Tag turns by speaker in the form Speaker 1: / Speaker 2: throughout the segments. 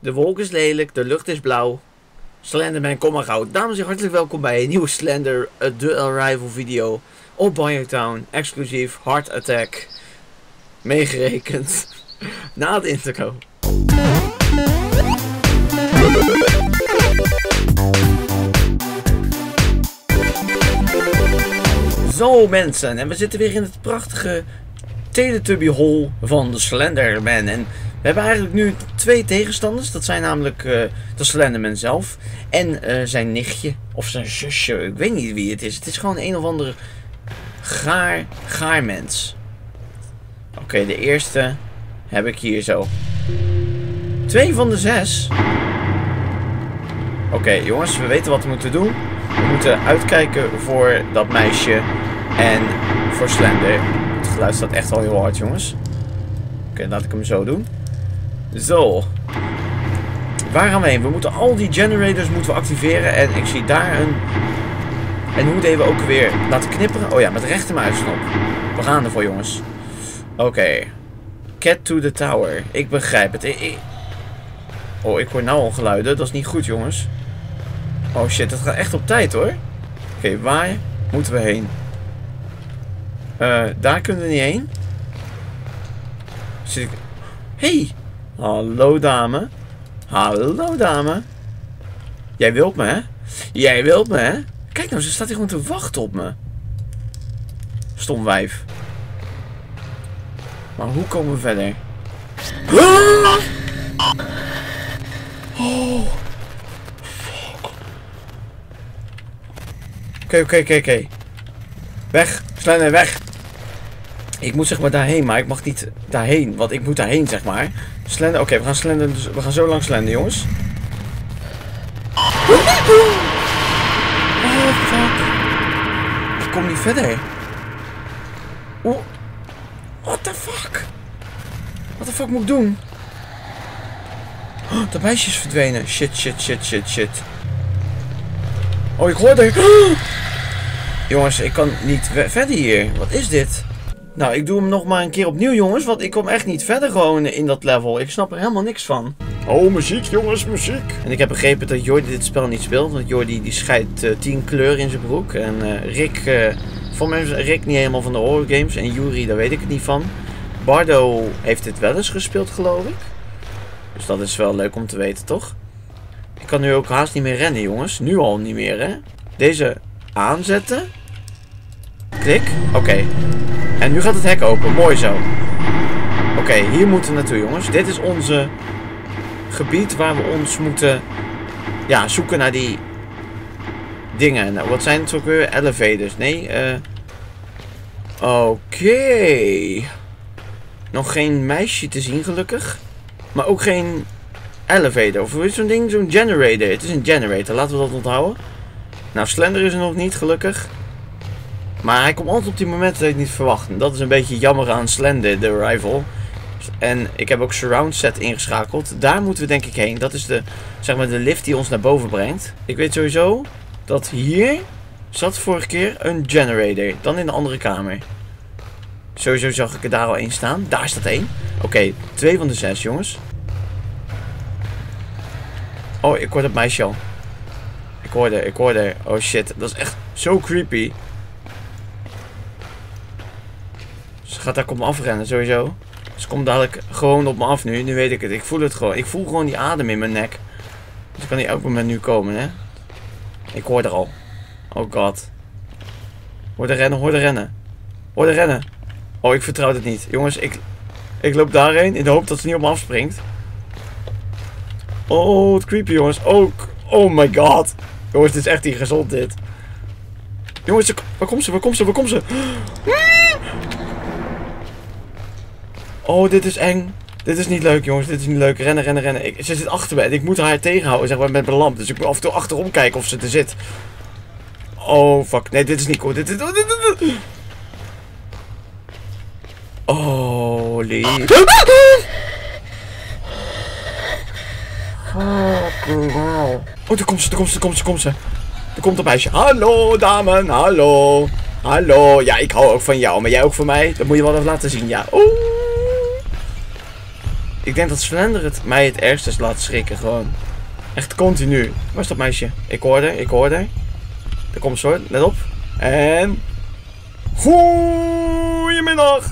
Speaker 1: De wolk is lelijk, de lucht is blauw. Slenderman, kom maar gauw. Dames en heren, hartelijk welkom bij een nieuwe Slender The Arrival video op BioTown. Exclusief Heart Attack. Meegerekend. Na de intro. Zo mensen, en we zitten weer in het prachtige Teletubby Hall van de Slenderman. En we hebben eigenlijk nu twee tegenstanders. Dat zijn namelijk de Slenderman zelf en zijn nichtje of zijn zusje. Ik weet niet wie het is. Het is gewoon een of andere gaarmens. Oké, de eerste heb ik hier zo. 2 van de 6. Oké, jongens, we weten wat we moeten doen. We moeten uitkijken voor dat meisje en voor Slender. Het geluid staat echt al heel hard, jongens. Oké, laat ik hem zo doen. Zo. Waar gaan we heen? We moeten al die generators moeten we activeren. En ik zie daar een... En we moeten even ook weer laten knipperen. Oh ja, met de rechtermuisknop. We gaan ervoor, jongens. Oké. Get to the tower. Ik begrijp het. Oh, ik hoor nou al geluiden. Dat is niet goed, jongens. Oh shit, dat gaat echt op tijd, hoor. Oké, waar moeten we heen? Daar kunnen we niet heen. Zit ik... Hey! Hallo, dame. Hallo, dame. Jij wilt me, hè? Jij wilt me, hè? Kijk nou, ze staat hier gewoon te wachten op me. Stom wijf. Maar hoe komen we verder? Oh. Oké. Weg. Slender, weg. Ik moet zeg maar daarheen, maar ik mag niet daarheen. Want ik moet daarheen, zeg maar. Slender, oké, we gaan slender. Dus we gaan zo lang slender, jongens. Oh, fuck. Ik kom niet verder. Oeh. What the fuck? Wat de fuck moet ik doen? Oh, dat meisje is verdwenen. Shit. Oh, ik hoorde... Jongens, ik kan niet verder hier. Wat is dit? Nou, ik doe hem nog maar een keer opnieuw, jongens. Want ik kom echt niet verder gewoon in dat level. Ik snap er helemaal niks van. Oh, muziek, jongens, muziek. En ik heb begrepen dat Jordi dit spel niet speelt. Want Jordi die scheidt 10 kleur in zijn broek. En Rick... voor mij is Rick niet helemaal van de horror games. En Yuri, daar weet ik het niet van. Bardo heeft dit wel eens gespeeld, geloof ik. Dus dat is wel leuk om te weten, toch? Ik kan nu ook haast niet meer rennen, jongens. Nu al niet meer, hè. Deze aanzetten. Klik. Oké. En nu gaat het hek open. Mooi zo. Oké, hier moeten we naartoe, jongens. Dit is onze gebied waar we ons moeten... Ja, zoeken naar die... dingen. Nou, wat zijn het ook weer? Elevators. Nee, Oké. Nog geen meisje te zien, gelukkig. Maar ook geen elevator. Of hoe is zo'n ding? Zo'n generator. Het is een generator. Laten we dat onthouden. Nou, Slender is er nog niet, gelukkig. Maar hij komt altijd op die momenten dat ik niet verwacht. En dat is een beetje jammer aan Slender, The Arrival. En ik heb ook surround set ingeschakeld. Daar moeten we denk ik heen. Dat is de, zeg maar, de lift die ons naar boven brengt. Ik weet sowieso dat hier zat vorige keer een generator. Dan in de andere kamer. Sowieso zag ik er daar al één staan. Daar staat één. Oké, 2 van de 6, jongens. Oh, ik hoor dat meisje al. Ik hoorde. Oh shit, dat is echt zo creepy. Ze gaat daar op me afrennen, sowieso. Ze komt dadelijk gewoon op me af nu. Nu weet ik het. Ik voel het gewoon. Ik voel gewoon die adem in mijn nek. Dus kan die elk moment nu komen, hè. Ik hoor er al. Oh god. Hoor de rennen. Oh, ik vertrouw het niet. Jongens, ik loop daarheen in de hoop dat ze niet op me afspringt. Oh, wat creepy, jongens. Oh my god. Jongens, dit is echt niet gezond, dit. Jongens, waar komt ze? Oh, dit is eng. Dit is niet leuk, jongens. Dit is niet leuk. Rennen. Ze zit achter me en ik moet haar tegenhouden, zeg maar, met mijn lamp. Dus ik moet af en toe achterom kijken of ze er zit. Oh, fuck. Nee, dit is niet cool. Oh, lief. Oh, daar komt ze. Er komt een meisje. Hallo, dame. Hallo. Ja, ik hou ook van jou. Maar jij ook van mij? Dat moet je wel even laten zien, ja. Ik denk dat Slender mij het ergste is laten schrikken. Gewoon. Echt continu. Waar is dat meisje? Ik hoor haar. Daar komt ze hoor. Let op. En... Goedemiddag.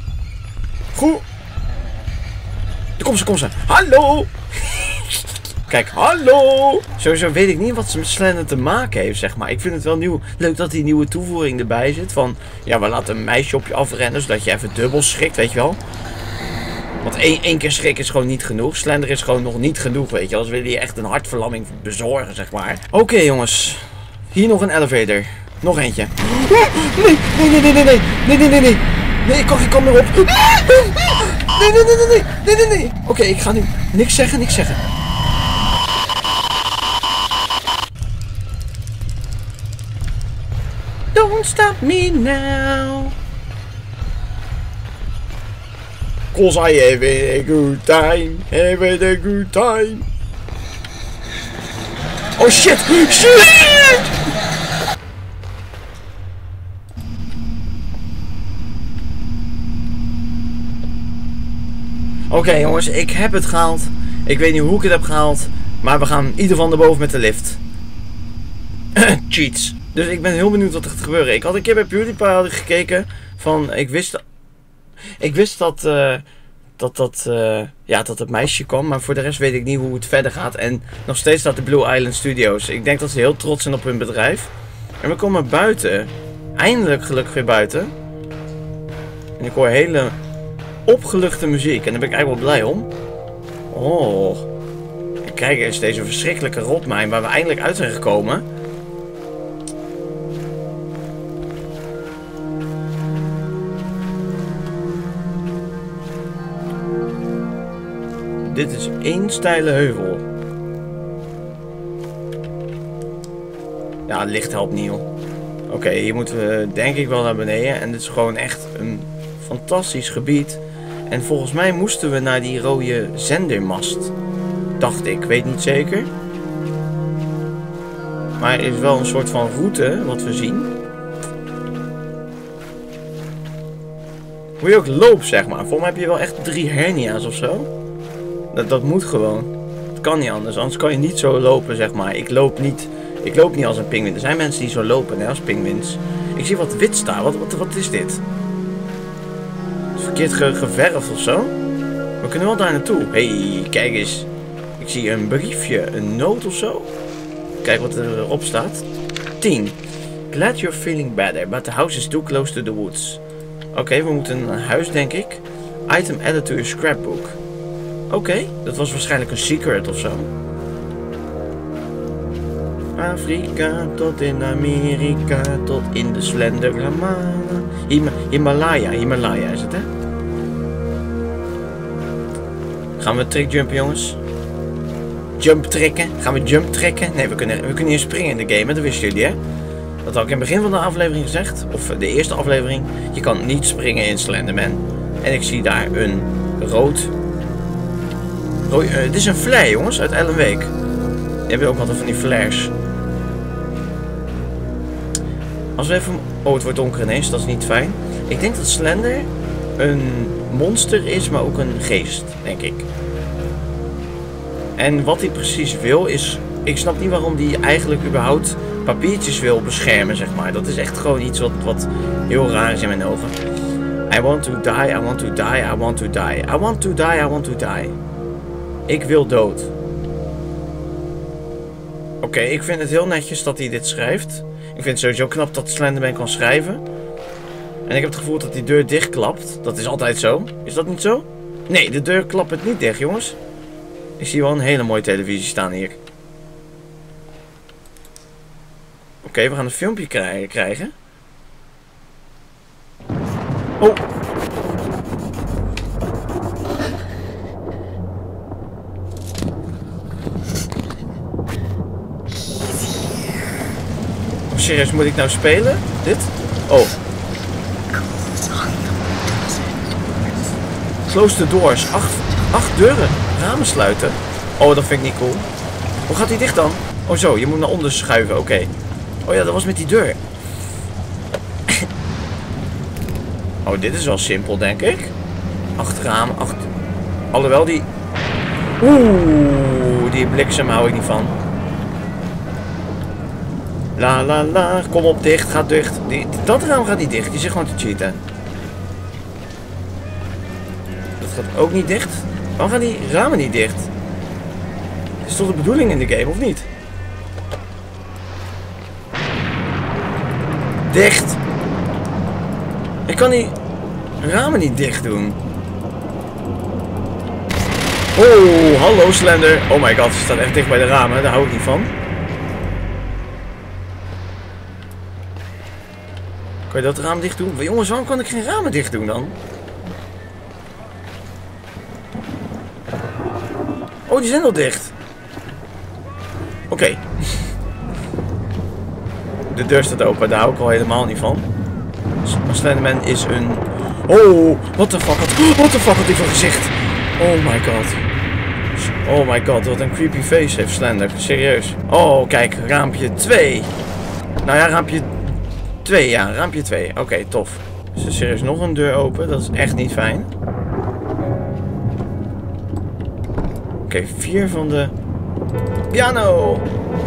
Speaker 1: Daar komt ze. Hallo. Kijk, hallo. Sowieso weet ik niet wat ze met Slender te maken heeft, zeg maar. Ik vind het wel nieuw. Leuk dat die nieuwe toevoeging erbij zit. Van, ja, we laten een meisje op je afrennen, zodat je even dubbel schrikt, weet je wel. Want één keer schrik is gewoon niet genoeg. Slender is gewoon nog niet genoeg, weet je. Als wil je echt een hartverlamming bezorgen, zeg maar. Oké, jongens. Hier nog een elevator. Nog eentje. Nee. Nee, ik kan erop. Nee. Oké, ik ga nu niks zeggen. Don't stop me now. 'Cause I have a good time. Oh shit! Oké, jongens, ik heb het gehaald. Ik weet niet hoe ik het heb gehaald. Maar we gaan in ieder geval naar boven met de lift. Cheats. Dus ik ben heel benieuwd wat er gaat gebeuren. Ik had een keer bij PewDiePie gekeken. Van, ik wist dat het meisje kwam. Maar voor de rest weet ik niet hoe het verder gaat. En nog steeds staat de Blue Island Studios. Ik denk dat ze heel trots zijn op hun bedrijf. En we komen buiten. Eindelijk gelukkig weer buiten. En ik hoor hele opgeluchte muziek. En daar ben ik eigenlijk wel blij om. Oh. En kijk eens, deze verschrikkelijke rotmijn waar we eindelijk uit zijn gekomen. Dit is één steile heuvel. Ja, het licht helpt niet, joh. Oké, hier moeten we denk ik wel naar beneden. En dit is gewoon echt een fantastisch gebied. En volgens mij moesten we naar die rode zendermast. Dacht ik, weet niet zeker. Maar er is wel een soort van route, wat we zien. Hoe je ook loopt, zeg maar. Volgens mij heb je wel echt 3 hernia's of zo. Dat moet gewoon. Het kan niet anders kan je niet zo lopen, zeg maar. Ik loop niet als een pinguïn. Er zijn mensen die zo lopen, hè, als pinguïns. Ik zie wat wit staan. Wat is dit? Is verkeerd geverfd of zo? We kunnen wel daar naartoe. Hey, kijk eens. Ik zie een briefje, een noot of zo. Kijk wat erop staat. 10. Glad you're feeling better, but the house is too close to the woods. Oké, we moeten naar huis, denk ik. Item added to your scrapbook. Oké, dat was waarschijnlijk een secret of zo. Afrika tot in Amerika, tot in de Slenderman. Himalaya is het, hè? Gaan we trickjumpen, jongens? Jump trekken? Gaan we jump trekken? Nee, we kunnen hier springen in de game, dat wisten jullie, hè? Dat had ik in het begin van de aflevering gezegd. Of de eerste aflevering. Je kan niet springen in Slenderman. En ik zie daar een rood... dit is een flare, jongens, uit Alan Wake. Die hebben ook altijd van die flares. Als we even... Oh, het wordt donker ineens, dat is niet fijn. Ik denk dat Slender een monster is, maar ook een geest, denk ik. En wat hij precies wil is... Ik snap niet waarom hij eigenlijk überhaupt papiertjes wil beschermen, zeg maar. Dat is echt gewoon iets wat heel raar is in mijn ogen. I want to die, I want to die, I want to die. I want to die, I want to die. Ik wil dood. Oké, ik vind het heel netjes dat hij dit schrijft. Ik vind het sowieso knap dat Slenderman kan schrijven. En ik heb het gevoel dat die deur dichtklapt. Dat is altijd zo. Is dat niet zo? Nee, de deur klapt het niet dicht, jongens. Ik zie wel een hele mooie televisie staan hier. Oké, we gaan een filmpje krijgen. Oh! Serieus, moet ik nou spelen? Dit? Oh. Close the doors. 8 deuren. Ramen sluiten. Oh, dat vind ik niet cool. Hoe gaat die dicht dan? Oh zo, je moet naar onder schuiven. Oké. Oh ja, dat was met die deur. Oh, dit is wel simpel, denk ik. 8 ramen, 8... Alhoewel die... Oeh, die bliksem hou ik niet van. La la la, kom op, dicht, gaat dicht. Dat raam gaat niet dicht, die zit gewoon te cheaten. Dat gaat ook niet dicht. Waarom gaan die ramen niet dicht? Dat is toch de bedoeling in de game, of niet? Dicht! Ik kan die ramen niet dicht doen. Oh, hallo Slender. Oh my god, ze staan echt dicht bij de ramen, daar hou ik niet van. Kan je dat raam dicht doen? Jongens, waarom kan ik geen ramen dicht doen dan? Oh, die zijn al dicht. Oké. De deur staat open, daar hou ik al helemaal niet van. Slenderman is een... Oh, what the fuck had hij voor gezicht? Oh my god. Oh my god, wat een creepy face heeft Slender. Serieus. Oh, kijk, raampje 2. Nou ja, raampje 2, ja, raampje 2. Oké, tof. Dus er is serieus nog een deur open, dat is echt niet fijn. Oké, 4 van de piano.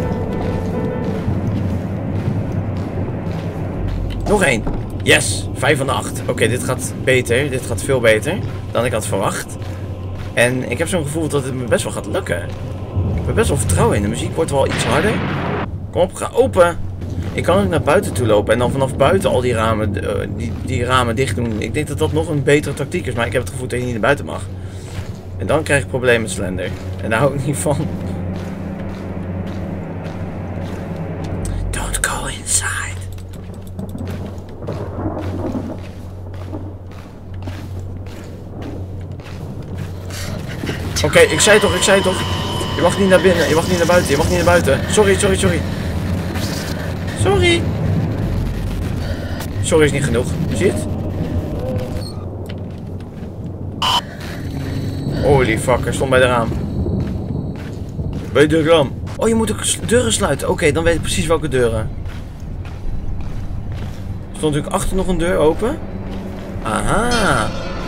Speaker 1: Nog 1. Yes, 5 van de 8. Oké, dit gaat beter. Dit gaat veel beter dan ik had verwacht. En ik heb zo'n gevoel dat het me best wel gaat lukken. Ik heb best wel vertrouwen in. De muziek wordt wel iets harder. Kom op, ga open. Ik kan ook naar buiten toe lopen en dan vanaf buiten al die ramen, die ramen dicht doen. Ik denk dat dat nog een betere tactiek is, maar ik heb het gevoel dat je niet naar buiten mag. En dan krijg ik problemen met Slender. En daar hou ik niet van. Don't go inside. Oké, ik zei toch. Je mag niet naar binnen, je mag niet naar buiten, Sorry. Sorry is niet genoeg. Zie je het? Holy fuck, er stond bij de raam. Bij de raam. Oh, je moet ook deuren sluiten. Oké, dan weet ik precies welke deuren. Er stond natuurlijk achter nog een deur open. Aha.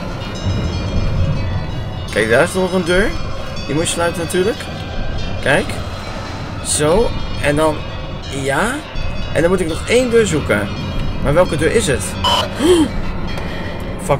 Speaker 1: Kijk, daar is nog een deur. Die moet je sluiten natuurlijk. Kijk. Zo. En dan... Ja. En dan moet ik nog 1 deur zoeken. Maar welke deur is het? Fuck.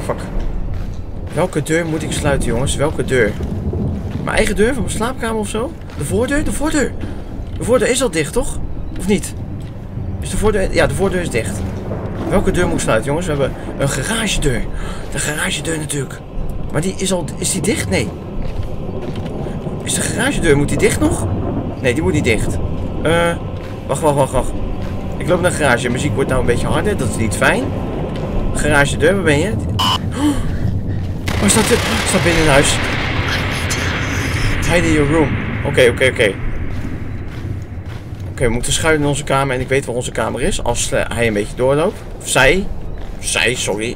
Speaker 1: Welke deur moet ik sluiten, jongens? Welke deur? Mijn eigen deur van mijn slaapkamer of zo? De voordeur? De voordeur is al dicht, toch? Of niet? Is de voordeur... Ja, de voordeur is dicht. Welke deur moet ik sluiten, jongens? We hebben een garagedeur. De garagedeur natuurlijk. Maar die is al... Is die dicht? Nee. Is de garagedeur... Moet die dicht nog? Nee, die moet niet dicht. Wacht. Ik loop naar de garage. De muziek wordt nou een beetje harder. Dat is niet fijn. Garagedeur, waar ben je? Waar staat dit? Staat binnen in huis. Hide in your room. Oké. Oké, we moeten schuilen in onze kamer. En ik weet waar onze kamer is. Als hij een beetje doorloopt. Of zij. Sorry.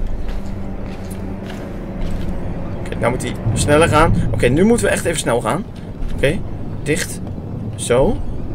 Speaker 1: Oké, nou moet hij sneller gaan. Oké, nu moeten we echt even snel gaan. Oké, dicht. Zo.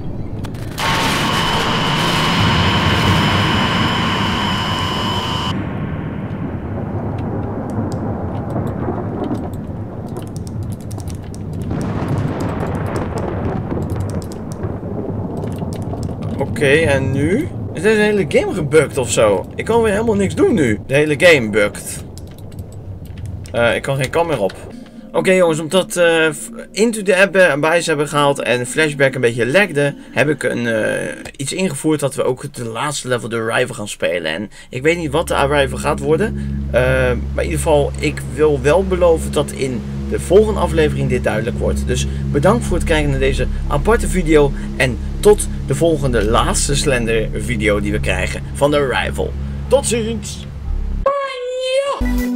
Speaker 1: Oké, en nu? Is deze hele game gebugged of zo? Ik kan weer helemaal niks doen nu. De hele game bugt. Ik kan geen kam meer op. Oké, jongens, omdat Into the Abyss bij ze hebben gehaald en Flashback een beetje lagde, heb ik iets ingevoerd dat we ook het laatste level de Arrival gaan spelen. En ik weet niet wat de Arrival gaat worden. Maar in ieder geval, ik wil wel beloven dat in de volgende aflevering dit duidelijk wordt. Dus bedankt voor het kijken naar deze aparte video. En tot de volgende laatste Slender video die we krijgen van de Arrival. Tot ziens! Bye.